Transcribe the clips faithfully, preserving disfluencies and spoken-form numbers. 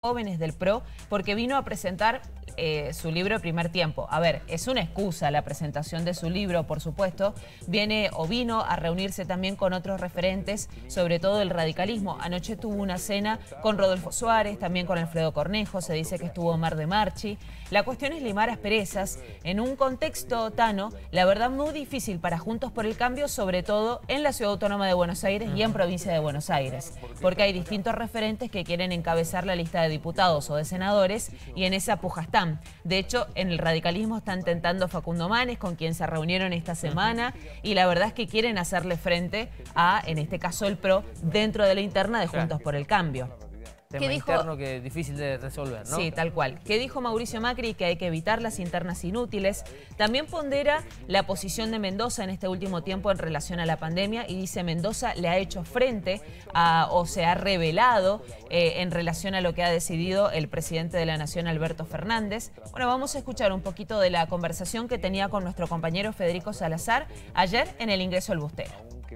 jóvenes del P R O porque vino a presentar eh, su libro Primer Tiempo. A ver, es una excusa la presentación de su libro, por supuesto. Viene o vino a reunirse también con otros referentes, sobre todo del radicalismo. Anoche tuvo una cena con Rodolfo Suárez, también con Alfredo Cornejo, se dice que estuvo Omar de Marchi. La cuestión es limar asperezas en un contexto, Tano, la verdad muy difícil para Juntos por el Cambio, sobre todo en la Ciudad Autónoma de Buenos Aires y en Provincia de Buenos Aires, porque hay distintos referentes que quieren encabezar la lista de diputados o de senadores y en esa puja están. De hecho, en el radicalismo están tentando Facundo Manes, con quien se reunieron esta semana, y la verdad es que quieren hacerle frente a, en este caso, el P R O dentro de la interna de Juntos por el Cambio. Tema ¿Qué dijo? interno que es difícil de resolver, ¿no? Sí, tal cual. ¿Qué dijo Mauricio Macri? Que hay que evitar las internas inútiles. También pondera la posición de Mendoza en este último tiempo en relación a la pandemia y dice Mendoza le ha hecho frente a, o se ha revelado eh, en relación a lo que ha decidido el presidente de la Nación, Alberto Fernández. Bueno, vamos a escuchar un poquito de la conversación que tenía con nuestro compañero Federico Salazar ayer en el ingreso al Bustero.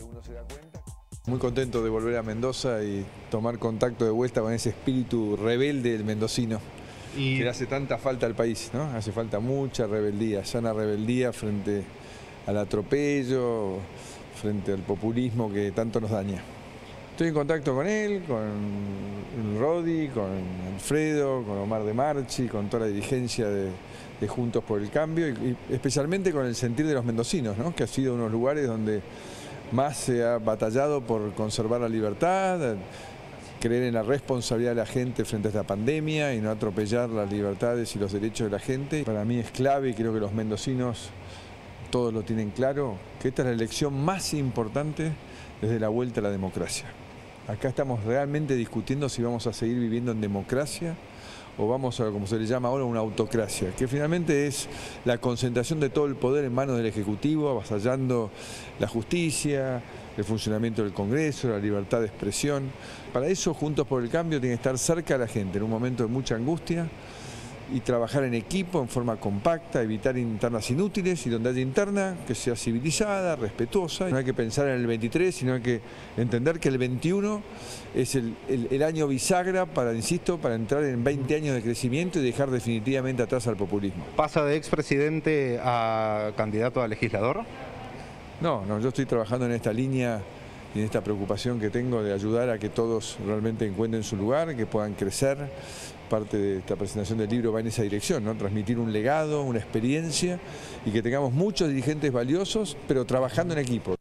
Muy contento de volver a Mendoza y tomar contacto de vuelta con ese espíritu rebelde del mendocino, y que le hace tanta falta al país, ¿no? Hace falta mucha rebeldía, sana rebeldía frente al atropello, frente al populismo que tanto nos daña. Estoy en contacto con él, con Rodi, con Alfredo, con Omar de Marchi, con toda la dirigencia de, de Juntos por el Cambio y, y especialmente con el sentir de los mendocinos, ¿no? Que ha sido unos lugares donde más se ha batallado por conservar la libertad, creer en la responsabilidad de la gente frente a esta pandemia y no atropellar las libertades y los derechos de la gente. Para mí es clave y creo que los mendocinos todos lo tienen claro, que esta es la elección más importante desde la vuelta a la democracia. Acá estamos realmente discutiendo si vamos a seguir viviendo en democracia o vamos a, como se le llama ahora, una autocracia, que finalmente es la concentración de todo el poder en manos del Ejecutivo, avasallando la justicia, el funcionamiento del Congreso, la libertad de expresión. Para eso, Juntos por el Cambio tiene que estar cerca de la gente en un momento de mucha angustia y trabajar en equipo, en forma compacta, evitar internas inútiles y donde haya interna, que sea civilizada, respetuosa. No hay que pensar en el veintitrés, sino hay que entender que el veintiuno es el, el, el año bisagra para, insisto, para entrar en veinte años de crecimiento y dejar definitivamente atrás al populismo. ¿Pasa de expresidente a candidato a legislador? No, no, yo estoy trabajando en esta línea y en esta preocupación que tengo de ayudar a que todos realmente encuentren su lugar, que puedan crecer. Parte de esta presentación del libro va en esa dirección, ¿no? Transmitir un legado, una experiencia y que tengamos muchos dirigentes valiosos, pero trabajando en equipo.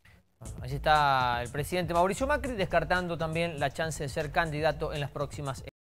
Allí está el presidente Mauricio Macri descartando también la chance de ser candidato en las próximas